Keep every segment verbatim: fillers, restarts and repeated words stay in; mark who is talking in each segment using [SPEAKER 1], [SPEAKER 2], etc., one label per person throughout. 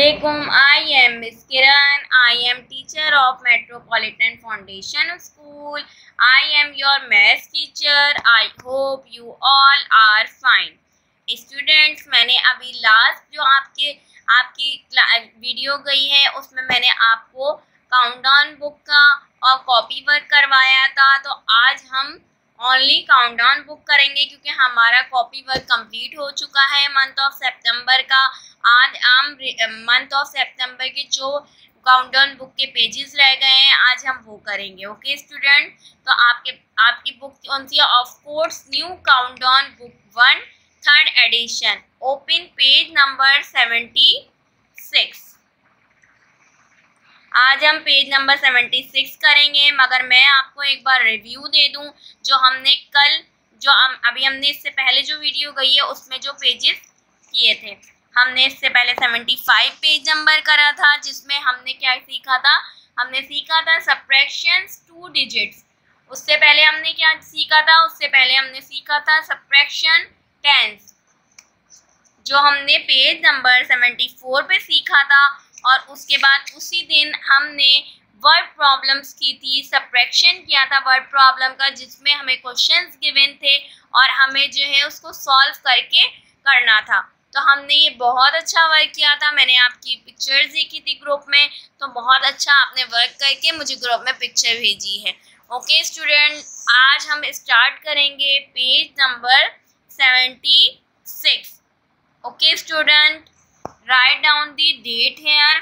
[SPEAKER 1] Assalamualaikum. I am Miss Kiran. I am teacher of Metropolitan Foundation School. I am your math teacher. I hope you all are fine. Students, मैंने अभी last जो आपके आपकी video गई है उसमें मैंने आपको काउंटडाउन बुक का और कॉपी वर्क करवाया था। तो आज हम ओनली काउंटडाउन बुक करेंगे क्योंकि हमारा कॉपी वर्क कंप्लीट हो चुका है मंथ ऑफ सितंबर का। आज हम मंथ ऑफ सितंबर के जो काउंटडाउन बुक के पेजेस रह गए हैं आज हम वो करेंगे। ओके स्टूडेंट, तो आपके आपकी बुक कौन सी है? Of course new countdown book one third edition. Open page number seventy six. आज हम पेज नंबर सेवेंटी सिक्स करेंगे, मगर मैं आपको एक बार रिव्यू दे दूं जो हमने कल जो हम अभी हमने इससे पहले जो वीडियो गई है उसमें जो पेजेस किए थे। हमने इससे पहले सेवेंटी फाइव पेज नंबर करा था जिसमें हमने क्या सीखा था? हमने सीखा था सब्ट्रैक्शंस टू डिजिट्स। उससे पहले हमने क्या सीखा था? उससे पहले हमने सीखा था सब्ट्रैक्शन टेंस जो हमने पेज नंबर सेवेंटी फोर पे सीखा था। और उसके बाद उसी दिन हमने वर्ड प्रॉब्लम्स की थी, सब्ट्रैक्शन किया था वर्ड प्रॉब्लम का जिसमें हमें क्वेश्चंस गिवन थे और हमें जो है उसको सॉल्व करके करना था। तो हमने ये बहुत अच्छा वर्क किया था। मैंने आपकी पिक्चर्स देखी थी ग्रुप में, तो बहुत अच्छा आपने वर्क करके मुझे ग्रुप में पिक्चर भेजी है। ओके स्टूडेंट, आज हम स्टार्ट करेंगे page number seventy six. Okay student, write down the date here,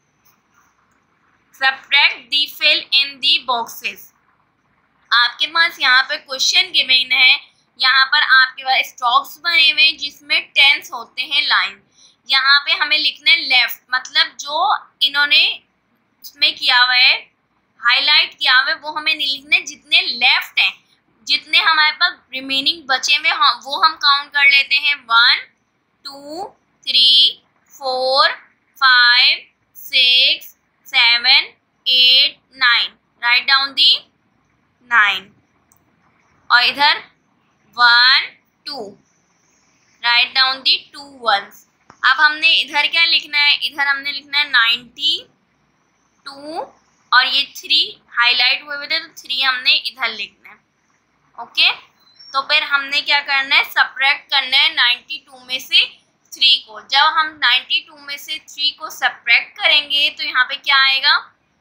[SPEAKER 1] subtract the fill in the boxes। आपके पास यहाँ पर क्वेश्चन गिवन है, यहाँ पर आपके पास स्टॉक्स बने हुए हैं जिसमें टेंस होते हैं लाइन। यहाँ पे हमें लिखना है लेफ्ट, मतलब जो इन्होंने इसमें किया हुआ है हाईलाइट किया हुआ है वो हमें नहीं लिखना है। जितने लेफ्ट हैं, जितने हमारे पास रिमेनिंग बचे हुए हम वो हम काउंट कर लेते हैं। One two three four five six seven eight nine, write down the nine. और इधर one two, write down the two ones. अब हमने इधर क्या लिखना है? इधर हमने लिखना है नाइन्टी टू और ये थ्री हाईलाइट हुए हुए थे तो थ्री हमने इधर लिखना है। ओके, तो फिर हमने क्या करना है? सब्ट्रैक्ट करना है नाइन्टी टू में से थ्री को। जब हम नाइन्टी टू में से थ्री को सब्ट्रैक्ट करेंगे तो यहाँ पे क्या आएगा?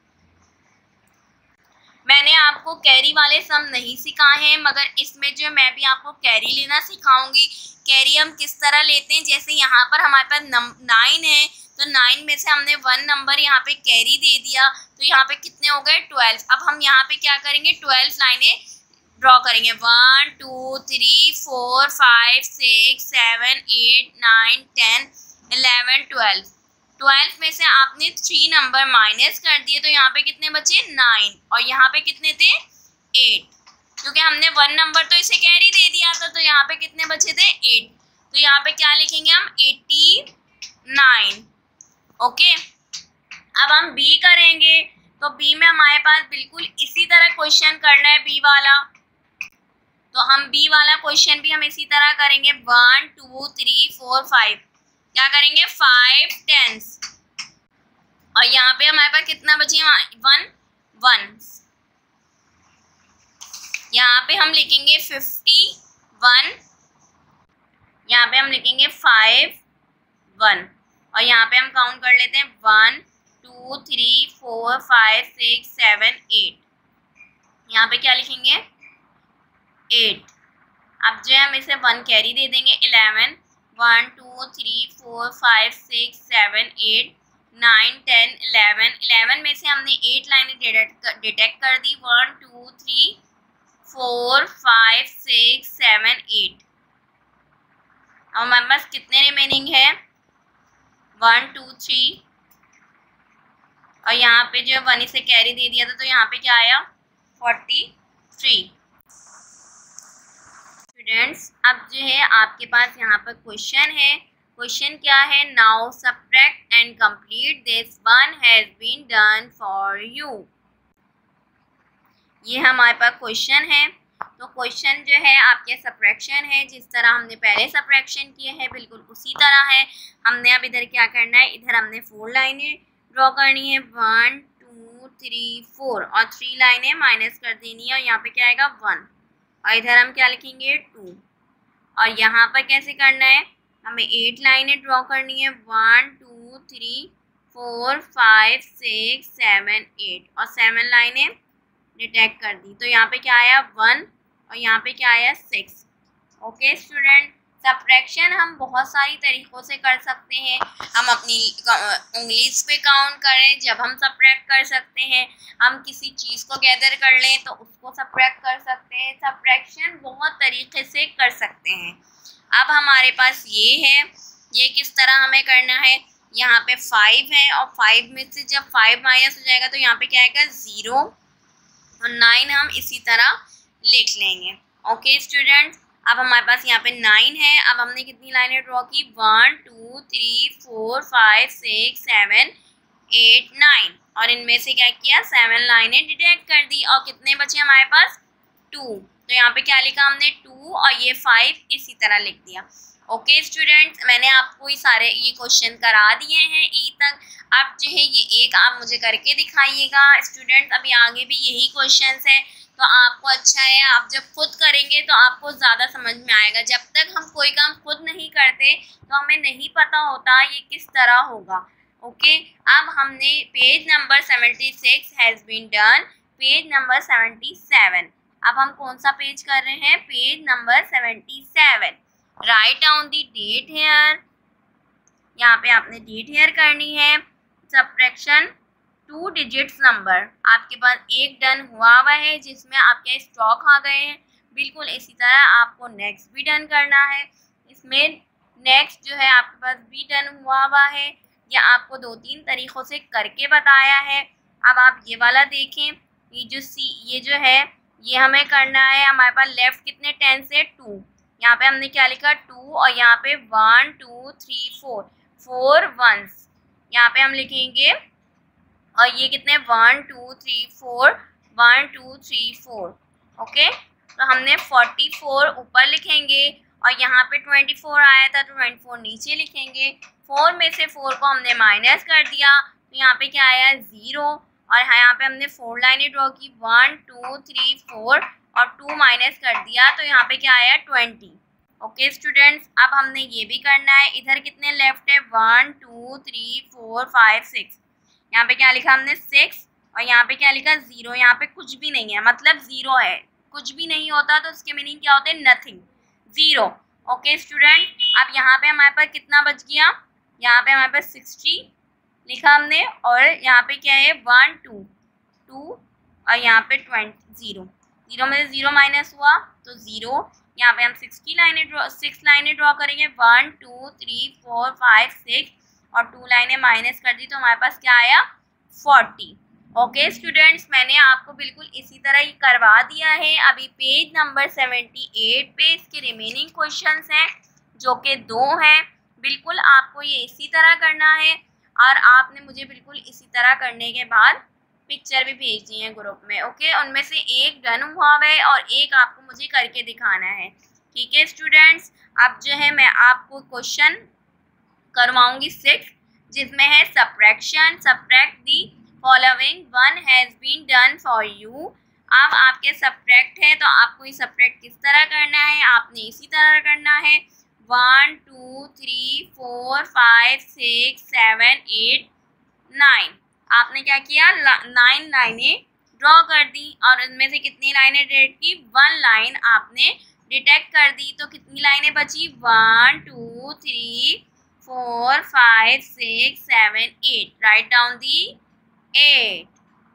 [SPEAKER 1] मैंने आपको कैरी वाले सम नहीं सिखाए हैं, मगर इसमें जो मैं भी आपको कैरी लेना सिखाऊंगी। कैरी हम किस तरह लेते हैं, जैसे यहाँ पर हमारे पास नाइन है तो नाइन में से हमने वन नंबर यहाँ पे कैरी दे दिया तो यहाँ पे कितने हो गए? ट्वेल्व। अब हम यहाँ पे क्या करेंगे? ट्वेल्व लाइनें ड्रॉ करेंगे। One two three four five six seven eight nine ten eleven twelve. Twelve में से आपने थ्री नंबर माइनस कर दिए तो यहाँ पे कितने बचे? नाइन। और यहाँ पे कितने थे? एट, क्योंकि हमने वन नंबर तो इसे कैरी दे दिया था तो यहाँ पे कितने बचे थे? एट। तो यहाँ पे क्या लिखेंगे हम? Eighty nine. ओके, अब हम बी करेंगे तो बी में हमारे पास बिल्कुल इसी तरह क्वेश्चन करना है बी वाला। तो हम बी वाला क्वेश्चन भी हम इसी तरह करेंगे। One two three four five, क्या करेंगे? Five tens. और यहाँ पे हमारे पास कितना बचे? One one. यहाँ पे हम लिखेंगे फिफ्टी वन, यहाँ पे हम लिखेंगे फाइव वन। और यहाँ पे हम काउंट कर लेते हैं one two three four five six seven eight. यहाँ पे क्या लिखेंगे? एट। अब जो है हम इसे वन कैरी दे देंगे। Eleven, one two three four five six seven eight nine ten eleven. Eleven में से हमने एट लाइनें डिटेक्ट कर दी। One two three four five six seven eight. अब हमारे पास कितने रिमेनिंग है? वन टू थ्री और यहाँ पे जो है वन इसे कैरी दे दिया था तो यहाँ पे क्या आया? Forty three. स्टूडेंट्स, अब जो है आपके पास यहाँ पर क्वेश्चन है। क्वेश्चन क्या है? Now subtract and complete this one has been done for you. ये हमारे पास क्वेश्चन है तो क्वेश्चन जो है आपके सब्ट्रैक्शन है, जिस तरह हमने पहले सब्ट्रैक्शन किए हैं बिल्कुल उसी तरह है। हमने अब इधर क्या करना है, इधर हमने फोर लाइनें ड्रॉ करनी है, वन टू थ्री फोर, और थ्री लाइनें माइनस कर देनी है और यहाँ पे क्या आएगा वन, और इधर हम क्या लिखेंगे टू। और यहाँ पर कैसे करना है, हमें एट लाइनें ड्रॉ करनी है, one two three four five six seven eight, और सेवन लाइनें डिटेक्ट कर दी। तो यहाँ पे क्या आया वन और यहाँ पे क्या आया सिक्स। ओके स्टूडेंट, सब्ट्रैक्शन हम बहुत सारी तरीक़ों से कर सकते हैं। हम अपनी उंगलीज पे काउंट करें जब हम सब्ट्रैक्ट कर सकते हैं, हम किसी चीज़ को गैदर कर लें तो उसको सब्ट्रैक्ट कर सकते हैं। सब्ट्रैक्शन बहुत तरीक़े से कर सकते हैं। अब हमारे पास ये है, ये किस तरह हमें करना है, यहाँ पे फाइव है और फाइव में से जब फाइव माइनस हो जाएगा तो यहाँ पे क्या आएगा ज़ीरो, और नाइन हम इसी तरह लिख लेंगे। ओके स्टूडेंट्स, अब हमारे पास यहाँ पे नाइन है। अब हमने कितनी लाइनें ड्रॉ की, one two three four five six seven eight nine, और इनमें से क्या किया, सेवन लाइनें डिटेक्ट कर दी, और कितने बचे हमारे पास टू। तो यहाँ पे क्या लिखा हमने टू, और ये फाइव इसी तरह लिख दिया। ओके स्टूडेंट्स, मैंने आपको ये सारे ये क्वेश्चन करा दिए हैं ई तक। अब जो है ये एक आप मुझे करके दिखाइएगा स्टूडेंट्स, अभी आगे भी यही क्वेश्चंस है, तो आपको अच्छा है आप जब खुद करेंगे तो आपको ज़्यादा समझ में आएगा। जब तक हम कोई काम खुद नहीं करते तो हमें नहीं पता होता ये किस तरह होगा। ओके, अब हमने page number seventy six has been done, page number seventy seven. अब हम कौन सा पेज कर रहे हैं, page number seventy seven. Write down the date here, यहाँ पे आपने डेट हेयर करनी है। सब्ट्रैक्शन टू डिजिट्स नंबर, आपके पास एक डन हुआ हुआ है जिसमें आपके स्टॉक आ गए हैं, बिल्कुल इसी तरह आपको नेक्स्ट भी डन करना है। इसमें नेक्स्ट जो है आपके पास भी डन हुआ हुआ है, या आपको दो तीन तरीक़ों से करके बताया है। अब आप ये वाला देखें, ये जो सी ये जो है ये हमें करना है। हमारे पास लेफ़्ट कितने टेन से टू, यहाँ पे हमने क्या लिखा टू, और यहाँ पे one two three four, four ones यहाँ पे हम लिखेंगे, और ये कितने one two three four, one two three four. Okay, तो हमने फोर्टी फोर ऊपर लिखेंगे, और यहाँ पे ट्वेंटी फोर आया था तो ट्वेंटी फोर नीचे लिखेंगे। फोर में से फोर को हमने माइनस कर दिया तो यहाँ पे क्या आया ज़ीरो, और यहाँ पे हमने फोर लाइनें ड्रॉ की, वन टू थ्री फोर, और टू माइनस कर दिया तो यहाँ पे क्या आया ट्वेंटी। ओके स्टूडेंट्स, अब हमने ये भी करना है। इधर कितने लेफ्ट है, one two three four five six, यहाँ पे क्या लिखा हमने सिक्स, और यहाँ पे क्या लिखा ज़ीरो। यहाँ पे कुछ भी नहीं है, मतलब ज़ीरो है, कुछ भी नहीं होता तो उसके मीनिंग क्या होते हैं, नथिंग, ज़ीरो। ओके स्टूडेंट, अब यहाँ पे हमारे पास कितना बच गया, यहाँ पे हमारे पास सिक्सटी लिखा हमने, और यहाँ पे क्या है वन टू टू, और यहाँ पे ट्वेंटी ज़ीरो, ज़ीरो में से ज़ीरो माइनस हुआ तो ज़ीरो। यहाँ पे हम सिक्सटी लाइनें ड्रॉ सिक्स लाइनें ड्रॉ करेंगे, one two three four five six, और टू लाइनें माइनस कर दी तो हमारे पास क्या आया फोर्टी। ओके स्टूडेंट्स, मैंने आपको बिल्कुल इसी तरह ही करवा दिया है। अभी पेज नंबर सेवेंटी एट पे इसके रिमेनिंग क्वेश्चंस हैं जो कि दो हैं। बिल्कुल आपको ये इसी तरह करना है, और आपने मुझे बिल्कुल इसी तरह करने के बाद पिक्चर भी भेज दी है ग्रुप में। ओके, उनमें से एक डन हुआ है और एक आपको मुझे करके दिखाना है। ठीक है स्टूडेंट्स, अब जो है मैं आपको क्वेश्चन करवाऊंगी सिक्स, जिसमें है subtraction, subtract the following one has been done for you. अब आपके सब्ट्रैक्ट है तो आपको ये सब्ट्रैक्ट किस तरह करना है, आपने इसी तरह करना है। One two three four five six seven eight nine, आपने क्या किया, नाइन लाइनें ड्रॉ कर दी, और इनमें से कितनी लाइनें डिटेक्ट की, वन लाइन आपने डिटेक्ट कर दी। तो कितनी लाइनें बची, one two three four five six seven eight. Write down the eight,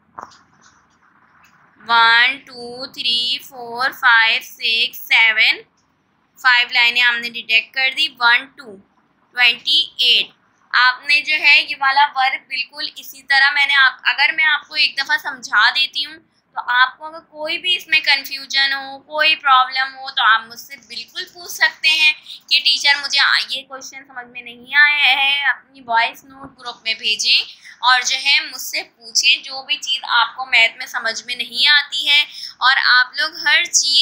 [SPEAKER 1] one two three four five six seven, five लाइनें हमने डिटेक्ट कर दी, वन टू ट्वेंटी एट। आपने जो है ये वाला वर्क बिल्कुल इसी तरह मैंने आप अगर मैं आपको एक दफ़ा समझा देती हूँ तो आपको अगर कोई भी इसमें कन्फ्यूजन हो, कोई प्रॉब्लम हो, तो आप मुझसे बिल्कुल पूछ सकते हैं कि टीचर मुझे ये क्वेश्चन समझ में नहीं आया है। अपनी वॉइस नोट ग्रुप में भेजें और जो है मुझसे पूछें जो भी चीज़ आपको मैथ में समझ में नहीं आती है। और आप लोग हर चीज़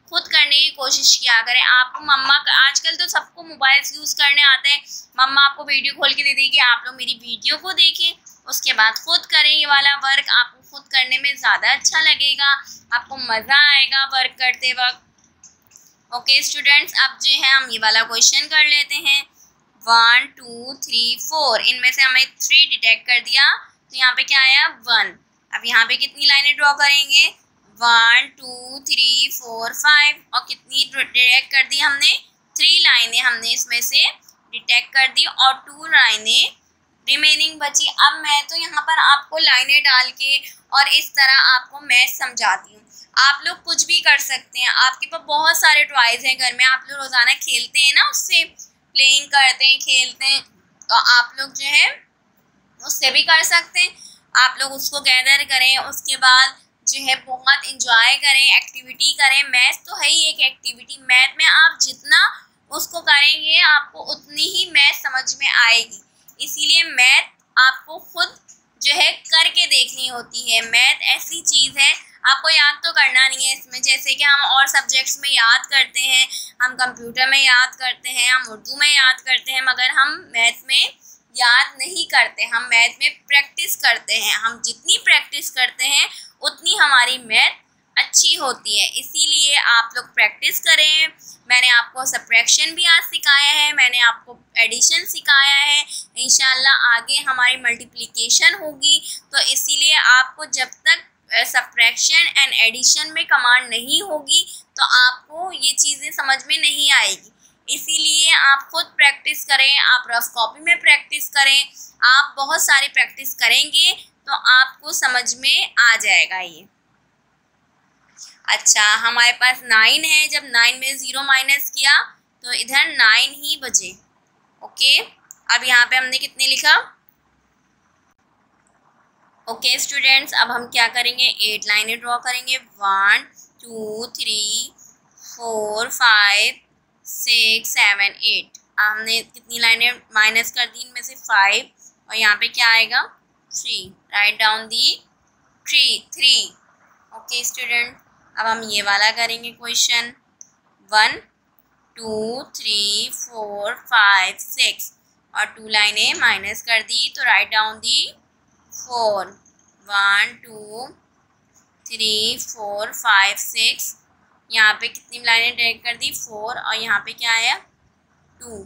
[SPEAKER 1] खुद करने की कोशिश किया करें। आपको मम्मा, आजकल तो सबको मोबाइल्स यूज़ करने आते हैं, मम्मा आपको वीडियो खोल के दे देगी, आप लोग मेरी वीडियो को देखें, उसके बाद खुद करें ये वाला वर्क। आपको खुद करने में ज़्यादा अच्छा लगेगा, आपको मज़ा आएगा वर्क करते वक्त। ओके स्टूडेंट्स, अब जो है हम ये वाला क्वेश्चन कर लेते हैं। वन टू थ्री फोर, इनमें से हमें थ्री डिटेक्ट कर दिया, तो यहाँ पे क्या आया वन। अब यहाँ पे कितनी लाइनें ड्रॉ करेंगे, one two three four five, और कितनी डिटेक्ट कर दी हमने, थ्री लाइनें हमने इसमें से डिटेक्ट कर दी और टू लाइनें रिमेनिंग बची। अब मैं तो यहाँ पर आपको लाइनें डाल के और इस तरह आपको मैथ समझाती हूँ। आप लोग कुछ भी कर सकते हैं, आपके पास बहुत सारे टॉयज़ हैं घर में, आप लोग रोज़ाना खेलते हैं ना, उससे प्लेइंग करते हैं, खेलते हैं, तो आप लोग जो है उससे भी कर सकते हैं। आप लोग उसको गैदर करें, उसके बाद जो है बहुत इंजॉय करें, एक्टिविटी करें। मैथ तो है ही एक एक्टिविटी, मैथ में आप जितना उसको करेंगे आपको उतनी ही मैथ समझ में आएगी। इसीलिए मैथ आपको खुद जो है करके देखनी होती है। मैथ ऐसी चीज़ है, आपको याद तो करना नहीं है इसमें, जैसे कि हम और सब्जेक्ट्स में याद करते हैं, हम कंप्यूटर में याद करते हैं, हम उर्दू में याद करते हैं, मगर हम मैथ में याद नहीं करते, हम मैथ में प्रैक्टिस करते हैं। हम जितनी प्रैक्टिस करते हैं उतनी हमारी मैथ अच्छी होती है। इसीलिए आप लोग प्रैक्टिस करें। मैंने आपको सब्ट्रैक्शन भी आज सिखाया है, मैंने आपको एडिशन सिखाया है, इंशाल्लाह आगे हमारी मल्टीप्लिकेशन होगी। तो इसीलिए आपको जब तक सब्ट्रैक्शन एंड एडिशन में कमांड नहीं होगी तो आपको ये चीज़ें समझ में नहीं आएगी। इसीलिए आप खुद प्रैक्टिस करें, आप रफ कॉपी में प्रैक्टिस करें, आप बहुत सारी प्रैक्टिस करेंगे तो आपको समझ में आ जाएगा ये। अच्छा, हमारे पास नाइन है, जब नाइन में ज़ीरो माइनस किया तो इधर नाइन ही बचे। ओके, अब यहाँ पे हमने कितने लिखा। ओके स्टूडेंट्स, अब हम क्या करेंगे, एट लाइनें ड्रॉ करेंगे। One two three four five six seven eight. हमने कितनी लाइनें माइनस कर दी, इनमें से फाइव, और यहाँ पे क्या आएगा three. Write down the three three. Okay student, अब हम ये वाला करेंगे question. One two three four five six, और टू लाइनें माइनस कर दी, तो write down the four. One two three four five six, यहाँ पे कितनी लाइनें डायरेक्ट कर दी, फोर, और यहाँ पे क्या आया टू।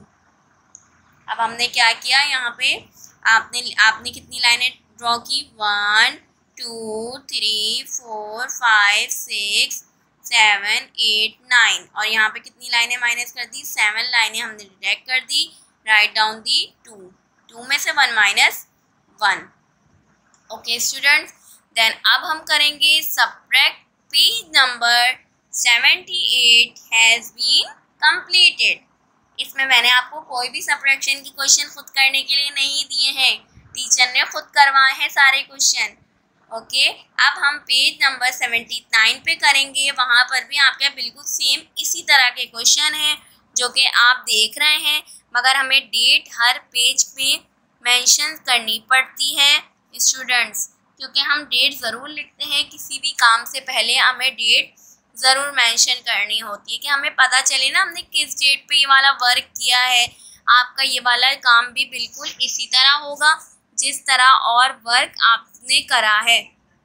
[SPEAKER 1] अब हमने क्या किया, यहाँ पे आपने आपने कितनी लाइनें ड्रॉ की, one two three four five six seven eight nine, और यहाँ पे कितनी लाइनें माइनस कर दी, सेवन लाइनें हमने डिटेक्ट कर दी। Write down the two, two में से one minus one. Okay students, then अब हम करेंगे subtract. Page number seventy eight has been completed. इसमें मैंने आपको कोई भी सब्ट्रैक्शन की क्वेश्चन खुद करने के लिए नहीं दिए हैं, टीचर ने खुद करवाए हैं सारे क्वेश्चन। ओके, अब हम पेज नंबर सेवेंटी नाइन पे करेंगे। वहाँ पर भी आपके बिल्कुल सेम इसी तरह के क्वेश्चन हैं जो कि आप देख रहे हैं, मगर हमें डेट हर पेज पे मेंशन करनी पड़ती है स्टूडेंट्स, क्योंकि हम डेट ज़रूर लिखते हैं किसी भी काम से पहले, हमें डेट ज़रूर मेंशन करनी होती है कि हमें पता चले ना हमने किस डेट पे ये वाला वर्क किया है। आपका ये वाला काम भी बिल्कुल इसी तरह होगा जिस तरह और वर्क आपने करा है।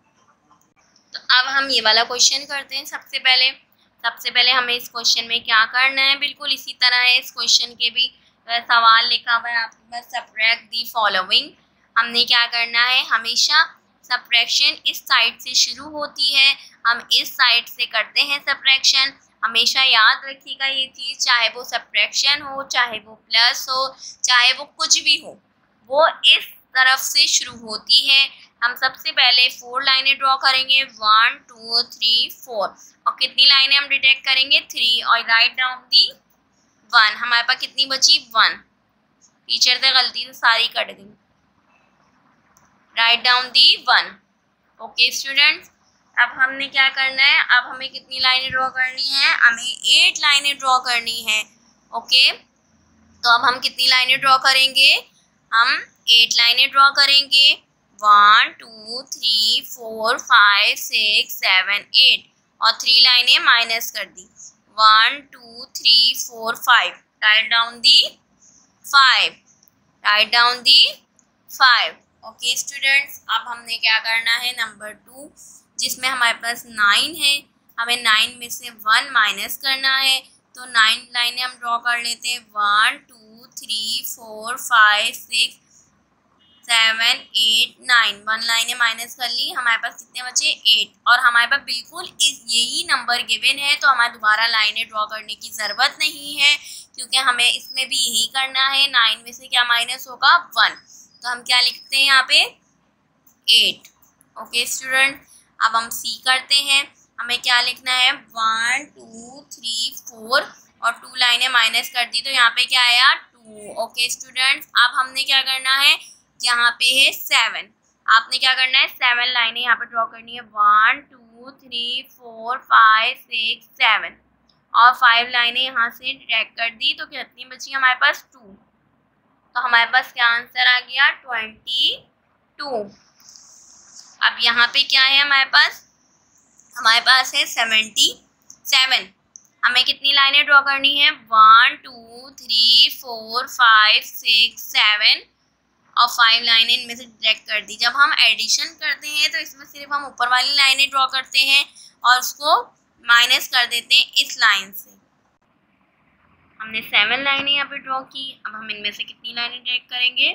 [SPEAKER 1] तो अब हम ये वाला क्वेश्चन करते हैं। सबसे पहले सबसे पहले हमें इस क्वेश्चन में क्या करना है, बिल्कुल इसी तरह है, इस क्वेश्चन के भी सवाल लिखा हुआ है आपके पास, सब्ट्रैक्ट दी फॉलोइंग। हमने क्या करना है, हमेशा सब्ट्रैक्शन इस साइड से शुरू होती है, हम इस साइड से करते हैं सब्ट्रैक्शन। हमेशा याद रखिएगा ये चीज़, चाहे वो सब्ट्रैक्शन हो, चाहे वो प्लस हो, चाहे वो कुछ भी हो, वो इस तरफ से शुरू होती है। हम सबसे पहले फोर लाइनें ड्रॉ करेंगे, वन टू थ्री फोर, और कितनी लाइनें हम डिटेक्ट करेंगे, थ्री, और राइट डाउन दी वन। हमारे पास कितनी बची, वन। टीचर से गलती से सारी कट दी। Write down the one. Okay students, अब हमने क्या करना है, अब हमें कितनी लाइनें ड्रॉ करनी है, हमें एट लाइनें ड्रॉ करनी है। ओके, तो अब हम कितनी लाइनें ड्रॉ करेंगे, हम एट लाइनें ड्रॉ करेंगे। One two three four five six seven eight, और थ्री लाइनें माइनस कर दी, one two three four five, write down the five, write down the five. Okay students, अब हमने क्या करना है नंबर टू, जिसमें हमारे पास नाइन है, हमें नाइन में से वन माइनस करना है। तो नाइन लाइनें हम ड्रॉ कर लेते हैं, one two three four five six seven eight nine, one लाइनें माइनस कर ली, हमारे पास कितने बचे एट, और हमारे पास बिल्कुल इस यही नंबर गिवन है, तो हमारे दोबारा लाइनें ड्रॉ करने की ज़रूरत नहीं है, क्योंकि हमें इसमें भी यही करना है। नाइन में से क्या माइनस होगा, वन, तो हम क्या लिखते हैं यहाँ पे एट। ओके स्टूडेंट, अब हम सी करते हैं, हमें क्या लिखना है, वन टू थ्री फोर और टू लाइनें माइनस कर दी, तो यहाँ पे क्या आया टू। ओके स्टूडेंट्स, अब हमने क्या करना है, यहाँ पे है सेवन, आपने क्या करना है, सेवन लाइनें यहाँ पे ड्रॉ करनी है, one two three four five six seven, और फाइव लाइनें यहाँ से ड्रैग कर दी, तो कितनी बची हमारे पास टू, तो हमारे पास क्या आंसर आ गया ट्वेंटी टू। अब यहाँ पे क्या है हमारे पास, हमारे पास है सेवेंटी सेवन, हमें कितनी लाइनें ड्रॉ करनी है, one two three four five six seven, और फाइव लाइनें इनमें से डायरेक्ट कर दी। जब हम एडिशन करते हैं तो इसमें सिर्फ हम ऊपर वाली लाइनें ड्रॉ करते हैं और उसको माइनस कर देते हैं इस लाइन से। हमने सेवन लाइनें यहाँ पे ड्रॉ की, अब हम इनमें से कितनी लाइनें डायरेक्ट करेंगे,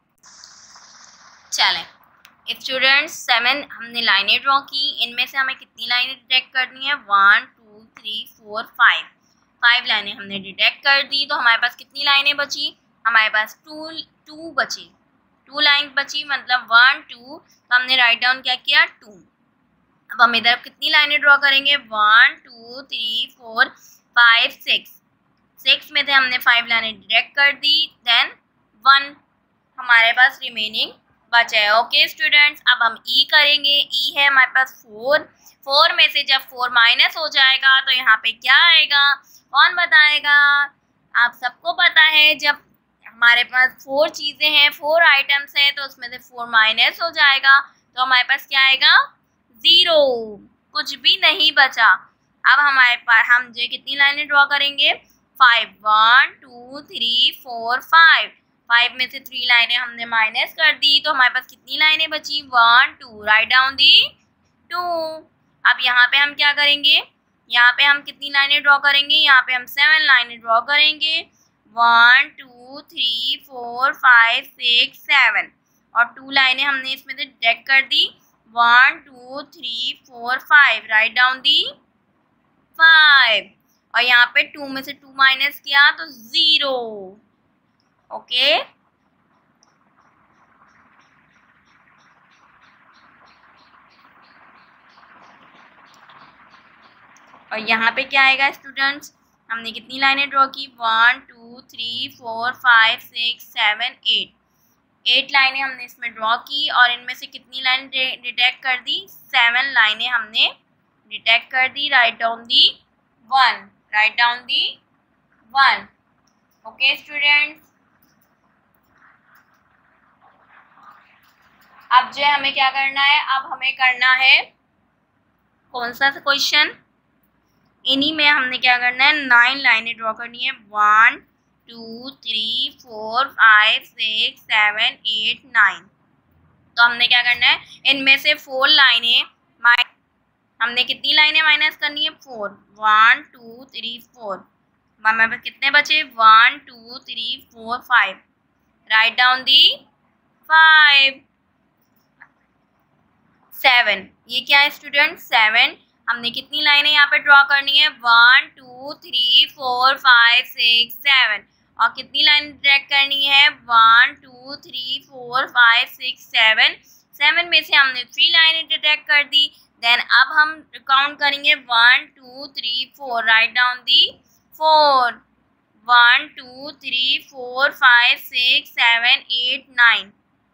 [SPEAKER 1] चलें स्टूडेंट्स, सेवन हमने लाइनें ड्रॉ की, इनमें से हमें कितनी लाइनें डिटेक्ट करनी है, one two three four five, five लाइनें हमने डिटेक्ट कर दी, तो हमारे पास कितनी लाइनें बची, हमारे पास टू टू बची, टू लाइन बची, मतलब वन टू, तो हमने राइट डाउन क्या किया टू। अब हम इधर कितनी लाइनें ड्रॉ करेंगे, one two three four five six, six में थे हमने फाइव लाइनें डिटेक्ट कर दी, देन वन हमारे पास रिमेनिंग बचा है। ओके स्टूडेंट्स, अब हम ई करेंगे, ई है हमारे पास फोर, फोर में से जब फोर माइनस हो जाएगा तो यहाँ पे क्या आएगा, कौन बताएगा, आप सबको पता है, जब हमारे पास फोर चीज़ें हैं, फोर आइटम्स हैं, तो उसमें से फोर माइनस हो जाएगा, तो हमारे पास क्या आएगा, ज़ीरो, कुछ भी नहीं बचा। अब हमारे पास हम जो कितनी लाइनें ड्रॉ करेंगे, five, one two three four five, five में से थ्री लाइनें हमने माइनस कर दी, तो हमारे पास कितनी लाइनें बची, one two, write down the two. अब यहाँ पे हम क्या करेंगे, यहाँ पे हम कितनी लाइनें ड्रॉ करेंगे, यहाँ पे हम सेवन लाइनें ड्रॉ करेंगे, one two three four five six seven, और टू लाइनें हमने इसमें से डिटेक्ट कर दी, one two three four five, write down the five, और यहाँ पे टू में से टू माइनस किया तो ज़ीरो। ओके और यहाँ पे क्या आएगा स्टूडेंट्स, हमने कितनी लाइनें ड्रॉ की, one two three four five six seven eight, eight लाइनें हमने इसमें ड्रॉ की, और इनमें से कितनी लाइन डिटेक्ट कर दी, सेवन लाइनें हमने डिटेक्ट कर दी, write down the one, write down the one. Okay students, अब जो है हमें क्या करना है, अब हमें करना है कौन सा क्वेश्चन, इन्हीं में हमने क्या करना है, नाइन लाइनें ड्रॉ करनी है, one two three four five six seven eight nine, तो हमने क्या करना है, इनमें से फोर लाइनें हमने कितनी लाइनें माइनस करनी है, four, one two three four, हमारे पास कितने बचे, one two three four five, write down the five, seven, ये क्या है स्टूडेंट, सेवन, हमने कितनी लाइनें यहाँ पे ड्रॉ करनी है, one two three four five six seven, और कितनी लाइन डिटेक्ट करनी है, one two three four five six seven, seven में से हमने थ्री लाइनें डिटेक्ट कर दी, देन अब हम काउंट करेंगे one two three four, write down the four, one two three four five six seven eight nine,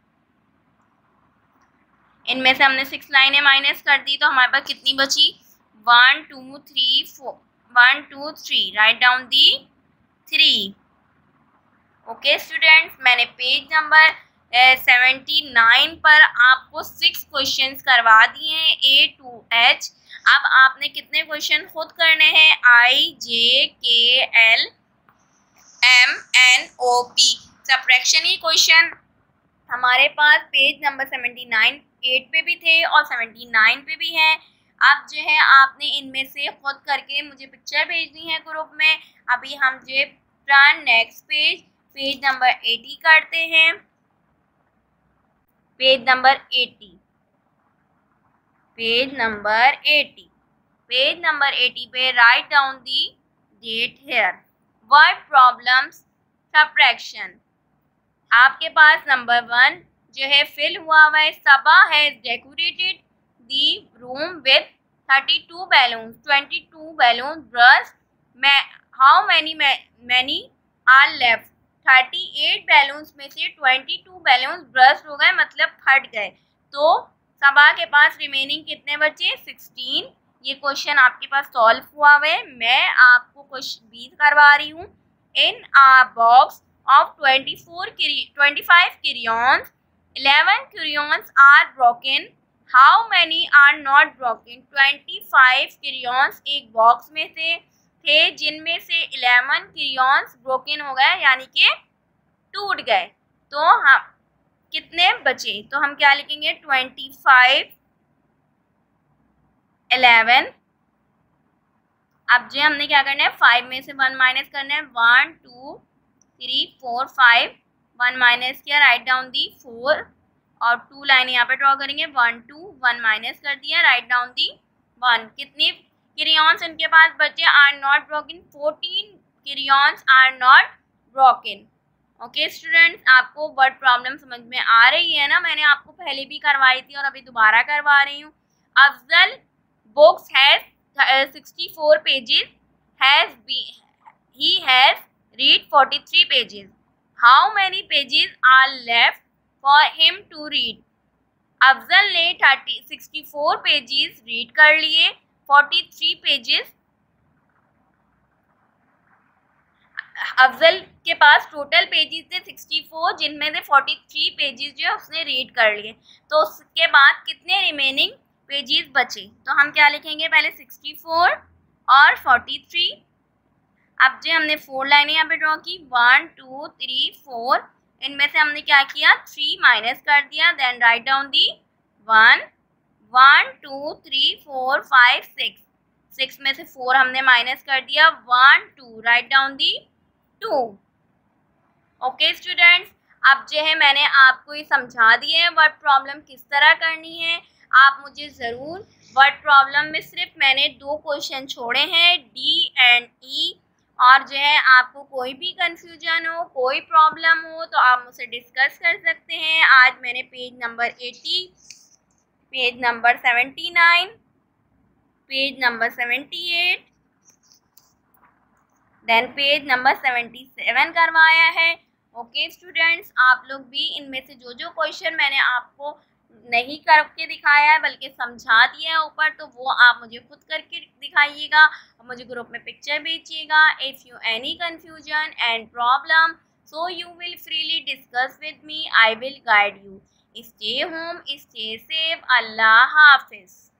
[SPEAKER 1] इनमें से हमने सिक्स लाइनें माइनस कर दी, तो हमारे पास कितनी बची, one two three four, one two three, write down the three. Okay students, मैंने पेज नंबर सेवेंटी नाइन पर आपको सिक्स क्वेश्चंस करवा दिए हैं ए टू एच। अब आपने कितने क्वेश्चन खुद करने हैं, I J K L M N O P subtraction ही क्वेश्चन हमारे पास page number seventy nine eight पे भी थे और सेवेंटी नाइन पे भी हैं। अब जो है आपने इनमें से खुद करके मुझे पिक्चर भेजनी है ग्रुप में। अभी हम जो turn next page page number eighty करते हैं। Page number eighty page number eighty page number eighty पे write down the date here. Word problems subtraction आपके पास नंबर वन जो है फिल हुआ हुआ है। Saba has decorated the room with thirty two balloons twenty two balloon burst मैं how many many are left thirty eight balloons में से ट्वेंटी टू बैलून्स ब्रश हो गए मतलब फट गए। तो सबा के पास रिमेनिंग कितने बचे सिक्सटीन। ये क्वेश्चन आपके पास सॉल्व हुआ हुआ है। मैं आपको क्वेश्चन बीस करवा रही हूँ। In a box of twenty-four twenty-five crayons eleven crayons are broken how many are not broken twenty-five crayons एक बॉक्स में से थे जिनमें से eleven crayons broken हो गए यानी कि टूट गए। तो हम कितने बचे, तो हम क्या लिखेंगे twenty-five eleven। अब जो हमने क्या करना है फाइव में से वन माइनस करना है one two three four five one minus किया राइट डाउन दी फोर और टू लाइन यहाँ पे ड्रॉ करेंगे वन टू वन माइनस कर दिया राइट डाउन दी वन। कितनी क्रेयॉन्स उनके पास बचे are not broken fourteen crayons are not broken. Okay students आपको वर्ड प्रॉब्लम समझ में आ रही है ना, मैंने आपको पहले भी करवाई थी और अभी दोबारा करवा रही हूँ। Afzal books has sixty four pages has he has read forty-three pages. How many pages are left for him to read? Afzal ने thirty sixty four pages read कर लिए, फोर्टी थ्री पेजेस अफजल के पास टोटल पेजेस थे सिक्सटी फोर जिनमें से forty three pages जो है उसने रीड कर लिए। तो उसके बाद कितने रिमेनिंग पेजेस बचे, तो हम क्या लिखेंगे पहले सिक्सटी फोर और फोर्टी थ्री। अब जो हमने फोर लाइनें यहाँ पे ड्रॉ की वन टू थ्री फोर, इनमें से हमने क्या किया थ्री माइनस कर दिया then write down the one one two three four five six six में से फोर हमने माइनस कर दिया one two write down the two. Okay students अब जो है मैंने आपको ये समझा दिया है वर्ड प्रॉब्लम किस तरह करनी है। आप मुझे ज़रूर वर्ड प्रॉब्लम में सिर्फ मैंने दो क्वेश्चन छोड़े हैं डी एंड ई, और जो है आपको कोई भी कंफ्यूजन हो कोई प्रॉब्लम हो तो आप मुझसे डिस्कस कर सकते हैं। आज मैंने page number eighty page number seventy nine page number seventy eight then page number seventy seven करवाया है। ओके स्टूडेंट्स आप लोग भी इनमें से जो जो क्वेश्चन मैंने आपको नहीं करके दिखाया है बल्कि समझा दिया है ऊपर, तो वो आप मुझे खुद करके दिखाइएगा और मुझे ग्रुप में पिक्चर भेजिएगा। If you any confusion and problem so you will freely discuss with me, I will guide you. Stay home, stay safe, अल्लाह हाफिज़।